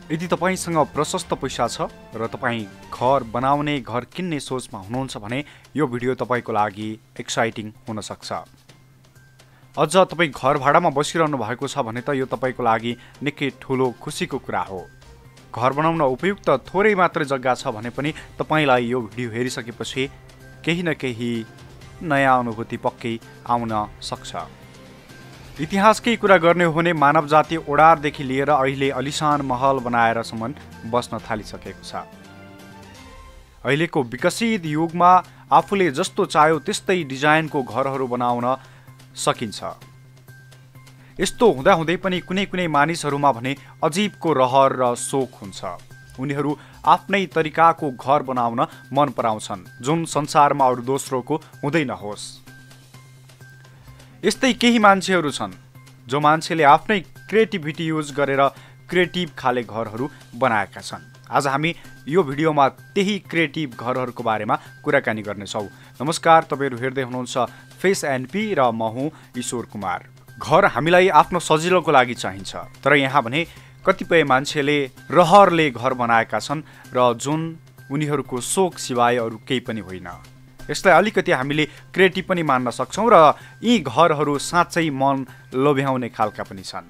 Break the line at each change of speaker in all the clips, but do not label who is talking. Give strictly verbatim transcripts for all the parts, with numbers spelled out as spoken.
यदि तपाईसँग प्रशस्त पैसा छ र तपाईँ घर बनाउने घर किन्ने सोचमा हुनुहुन्छ भने यो भिडियो तपाईँको लागि एक्साइटिङ हुन सक्छ। अझ तपाईँ घर भाडामा बसिरहनु भएको छ भने त यो तपाईँको लागि निकै ठुलो खुसीको कुरा हो। घर बनाउन उपयुक्त थोरै मात्रै जग्गा छ भने पनि तपाईँलाई यो भिडियो हेरिसकेपछि केही न केही नयाँ अनुभूति पक्कै आउन सक्छ। इतिहासकै कुरा गर्ने हो भने मानव जाति ओडारदेखि लिएर अहिले अलिशान महल बनाएरसम्म बस्न थालिसकेको छ। अहिलेको विकसित युगमा आफूले जस्तो चाह्यो त्यस्तै डिजाइनको घरहरू बनाउन सकिन्छ। यस्तो हुँदाहुँदै पनि कुनै कुनै मानिसहरूमा भने अजीबको रहर र सोख हुन्छ। उनीहरू आफ्नै तरिकाको घर बनाउन मन पराउँछन् जुन संसारमा अरू दोस्रोको हुँदै नहोस्। यस्तै केही मान्छेहरू छन् जो मान्छेले आफ्नै क्रिएटिभिटी युज गरेर क्रिएटिभ खाले घरहरू बनाएका छन्। आज हामी यो भिडियोमा त्यही क्रिएटिभ घरहरूको बारेमा कुराकानी गर्नेछौँ। नमस्कार, तपाईँहरू हेर्दै हुनुहुन्छ फेस एन्ड पी र म हुँ ईश्वर कुमार। घर हामीलाई आफ्नो सजिलोको लागि चाहिन्छ, तर यहाँ भने कतिपय मान्छेले रहरले घर बनाएका छन् र जुन उनीहरूको सोख सिवाय अरू केही पनि होइन। यसलाई अलिकति हामीले क्रिएटिभ पनि मान्न सक्छौँ र यी घरहरू साँच्चै मन लोभ्याउने खालका पनि छन्।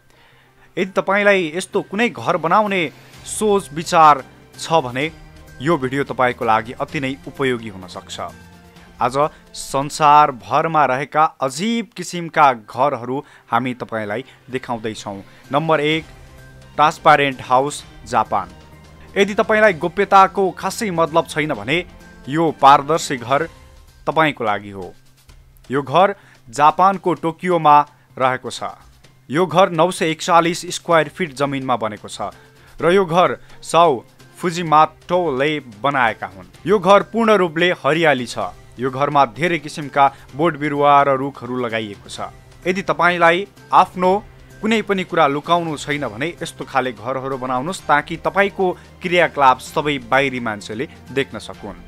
यदि तपाईँलाई यस्तो कुनै घर बनाउने सोच विचार छ भने यो भिडियो तपाईँको लागि अति नै उपयोगी हुन सक्छ। आज संसारभरमा रहेका अजीब किसिमका घरहरू हामी तपाईँलाई देखाउँदैछौँ। नम्बर एक, ट्रान्सप्यारेन्ट हाउस, जापान। यदि तपाईँलाई गोप्यताको खासै मतलब छैन भने यो पारदर्शी घर तपाईँको लागि हो। यो घर जापानको टोकियोमा रहेको छ। यो घर नौ सय एकचालिस स्क्वायर फिट जमिनमा बनेको छ र यो घर साओ फुजिमाटोले बनाएका हुन्। यो घर पूर्ण रूपले हरियाली छ। यो घरमा धेरै किसिमका बोट बिरुवा र रुखहरू लगाइएको छ। यदि तपाईँलाई आफ्नो कुनै पनि कुरा लुकाउनु छैन भने यस्तो खाले घरहरू बनाउनुहोस् ताकि तपाईँको क्रियाकलाप सबै बाहिरी मान्छेले देख्न सकुन्।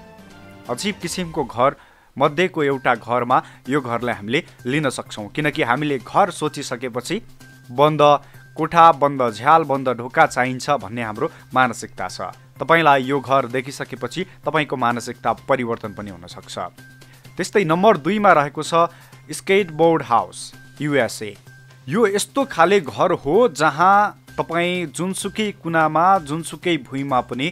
अजीब किसिमको घर मध्येको एउटा घरमा यो घरलाई हामीले लिन सक्छौँ, किनकि हामीले घर सोचिसकेपछि बन्द कोठा, बन्द झ्याल, बन्द ढोका चाहिन्छ भन्ने हाम्रो मानसिकता छ। तपाईँलाई यो घर देखिसकेपछि तपाईँको मानसिकता परिवर्तन पनि हुन सक्छ। त्यस्तै नम्बर दुईमा रहेको छ स्केटबोर्ड हाउस, युएसए। यो यस्तो खाले घर हो जहाँ तपाईँ जुनसुकै कुनामा जुनसुकै भुइँमा पनि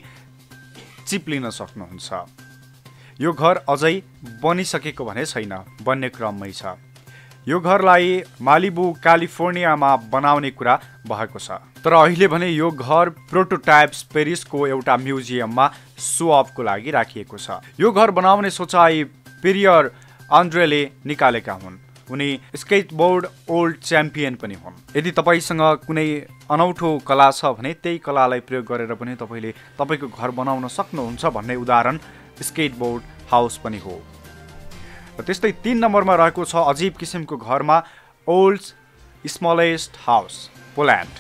चिप्लिन सक्नुहुन्छ। यो घर अझै बनिसकेको भने छैन, बन्ने क्रममै छ। यो घरलाई मालिबु क्यालिफोर्नियामा बनाउने कुरा भएको छ, तर अहिले भने यो घर प्रोटोटाइप्स पेरिसको एउटा म्युजियममा सो अफको लागि राखिएको छ। यो घर बनाउने सोचाइ पियर आन्द्रेले निकालेका हुन्। उनी स्केटबोर्ड ओल्ड च्याम्पियन पनि हुन्। यदि तपाईँसँग कुनै अनौठो कला छ भने त्यही कलालाई प्रयोग गरेर पनि तपाईँले तपाईँको घर बनाउन सक्नुहुन्छ भन्ने उदाहरण स्केटबोर्ड हाउस पनि हो। र त्यस्तै तीन नम्बरमा रहेको छ अजीब किसिमको घरमा ओल्ड स्मलेस्ट हाउस, पोल्यान्ड।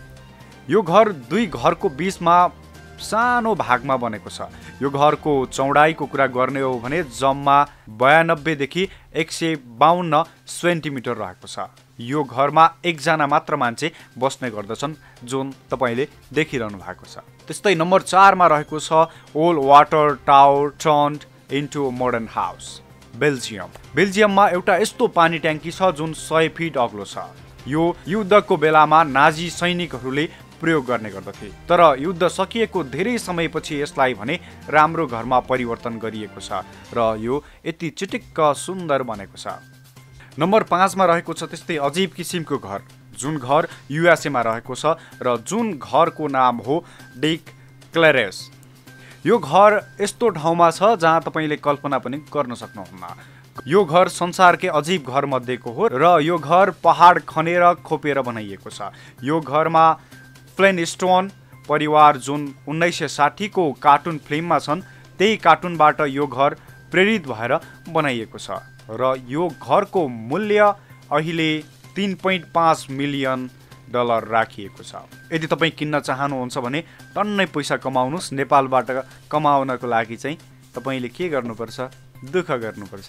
यो घर दुई घरको बीचमा सानो भागमा बनेको छ। यो घरको चौडाइको कुरा गर्ने हो भने जम्मा बयानब्बेदेखि एक सय बाहन्न सेन्टिमिटर रहेको छ। यो घरमा एकजना मात्र मान्छे बस्ने गर्दछन् जुन तपाईँले देखिरहनु भएको छ। त्यस्तै नम्बर चारमा रहेको छ old water tower turned into modern house, Belgium. बेल्जियममा एउटा यस्तो पानी ट्याङ्की छ जुन सय फिट अग्लो छ। यो युद्धको बेलामा नाजी सैनिकहरूले प्रयोग गर्ने गर्दथे, तर युद्ध सकिएको धेरै समयपछि यसलाई भने राम्रो घरमा परिवर्तन गरिएको छ र यो यति चिटिक्क सुन्दर बनेको छ। नम्बर पाँचमा रहेको छ त्यस्तै अजीब किसिमको घर, जुन घर युएसएमा रहेको छ र जुन घरको नाम हो डिक क्लेरेस। यो घर यस्तो ठाउँमा छ जहाँ तपाईँले कल्पना पनि गर्न सक्नुहुन्न। यो घर संसारकै अजीब घर मध्येको हो र यो घर पहाड खनेर खोपेर बनाइएको छ। यो घरमा फ्लिन्टस्टोन परिवार जुन उन्नाइस सय साठीको कार्टुन फिल्ममा छन् त्यही कार्टुनबाट यो घर प्रेरित भएर बनाइएको छ र यो घरको मूल्य अहिले तीन पोइन्ट पाँच मिलियन डलर राखिएको छ। यदि तपाईँ किन्न चाहनुहुन्छ भने टन्नै पैसा कमाउनुहोस्। नेपालबाट कमाउनको लागि चाहिँ तपाईँले के गर्नुपर्छ? दुःख गर्नुपर्छ।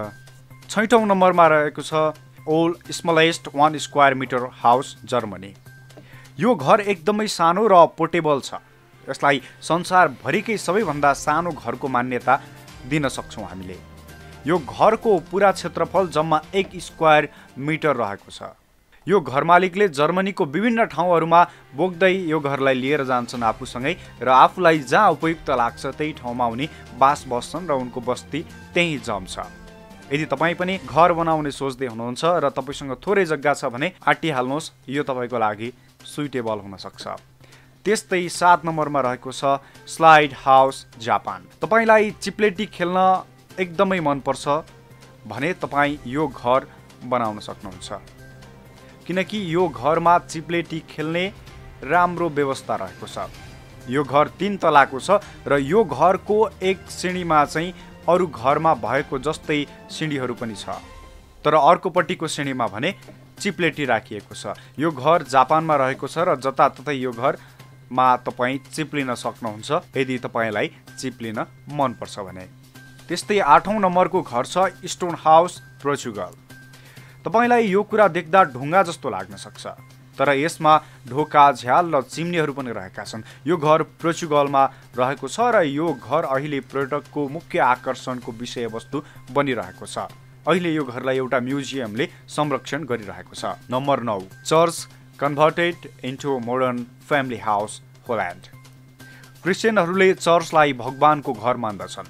छैटौँ नम्बरमा रहेको छ old smallest one square metre house, Germany. यो घर एकदमै सानो र पोर्टेबल छ। यसलाई संसारभरिकै सबैभन्दा सानो घरको मान्यता दिन सक्छौँ हामीले। यो घरको पुरा क्षेत्रफल जम्मा एक स्क्वायर मिटर रहेको छ। यो घर मालिकले जर्मनीको विभिन्न ठाउँहरूमा बोक्दै यो घरलाई लिएर जान्छन् आफूसँगै र आफूलाई जहाँ उपयुक्त लाग्छ त्यही ठाउँमा उनी बास बस्छन् र उनको बस्ती त्यही जम्छ। यदि तपाईँ पनि घर बनाउने सोच्दै हुनुहुन्छ र तपाईँसँग थोरै जग्गा छ भने आँटिहाल्नुहोस्, यो तपाईँको लागि सुइटेबल हुन सक्छ। त्यस्तै सात नम्बरमा रहेको छ स्लाइड हाउस जापान। तपाईँलाई चिप्लेटी खेल्न एकदमै मनपर्छ भने तपाईँ यो घर बनाउन सक्नुहुन्छ, किनकि यो घरमा चिप्लेटी खेल्ने राम्रो व्यवस्था रहेको छ। यो घर तीन तलाको छ र यो घरको एक सिँढीमा चाहिँ अरू घरमा भएको जस्तै सिँढीहरू पनि छ, तर अर्कोपट्टिको सिँढीमा भने चिप्लेटी राखिएको छ। यो घर जापानमा रहेको छ र जताततै यो घरमा तपाईँ चिप्लिन सक्नुहुन्छ यदि तपाईँलाई चिप्लिन मनपर्छ भने। त्यस्तै आठौँ नम्बरको घर छ स्टोन हाउस पोर्चुगल। तपाईँलाई यो कुरा देख्दा ढुङ्गा जस्तो लाग्न सक्छ, तर यसमा ढोका, झ्याल र चिम्नीहरू पनि रहेका छन्। यो घर पोर्चुगलमा रहेको छ र यो घर अहिले पर्यटकको मुख्य आकर्षणको विषयवस्तु बनिरहेको छ। अहिले यो घरलाई एउटा म्युजियमले संरक्षण गरिरहेको छ। नम्बर नौ, church converted into modern family house Holland. क्रिस्चियनहरूले चर्चलाई भगवानको घर मान्दछन्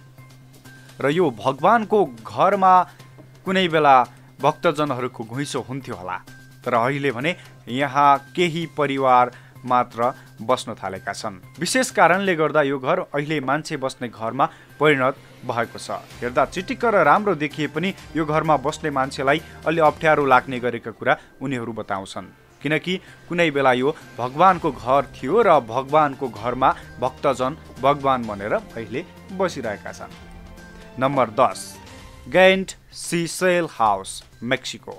र यो भगवानको घरमा कुनै बेला भक्तजनहरूको घुइँचो हुन्थ्यो होला, तर अहिले भने यहाँ केही परिवार मात्र बस्न थालेका छन्। विशेष कारणले गर्दा यो घर अहिले मान्छे बस्ने घरमा परिणत भएको छ। हेर्दा चिटिक्क र राम्रो देखिए पनि यो घरमा बस्ने मान्छेलाई अलि अप्ठ्यारो लाग्ने गरेका कुरा उनीहरू बताउँछन्, किनकि कुनै बेला यो भगवानको घर थियो र भगवानको घरमा भक्तजन भगवान बनेर अहिले बसिरहेका छन्। नम्बर दस, गैन्ट सीसेल हाउस मेक्सिको।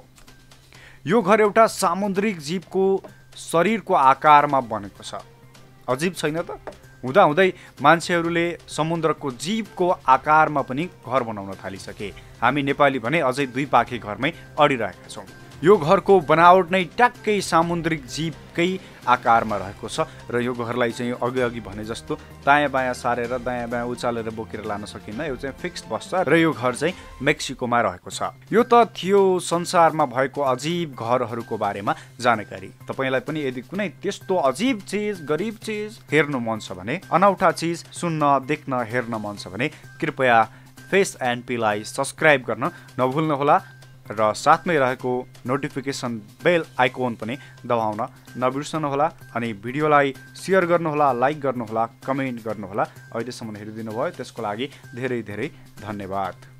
यो घर एउटा सामुद्रिक जीवको शरीरको आकारमा बनेको छ। अजीब छैन त? हुँदाहुँदै मान्छेहरूले समुद्रको जीवको आकारमा पनि घर बनाउन थालिसके। हामी नेपाली भने अझै दुई पाखे घरमै अडिरहेका छौँ। यो घरको बनावट नै ट्याक्कै सामुद्रिक जीवकै आकारमा रहेको छ र यो घरलाई चाहिँ अघि अघि भने जस्तो दायाँ बायाँ सारेर दायाँ बायाँ उचालेर बोकेर लान सकिन्न। यो चाहिँ फिक्स्ड बस्छ र यो घर चाहिँ मेक्सिकोमा रहेको छ। यो त थियो संसारमा भएको अजीब घरहरूको बारेमा जानकारी। तपाईँलाई पनि यदि कुनै त्यस्तो अजीब चिज, गरिब चिज हेर्नु मन छ भने, अनौठा चिज सुन्न, देख्न, हेर्न मन छ भने कृपया फेस एन्ड पीलाई सब्सक्राइब गर्न नभुल्नुहोला र साथमै रहेको नोटिफिकेसन बेल आइकोन पनि दबाउन नबिर्सनुहोला। अनि भिडियोलाई सेयर गर्नुहोला, लाइक गर्नुहोला, कमेन्ट गर्नुहोला। अहिलेसम्म हेरिदिनु भयो त्यसको लागि धेरै धेरै धन्यवाद।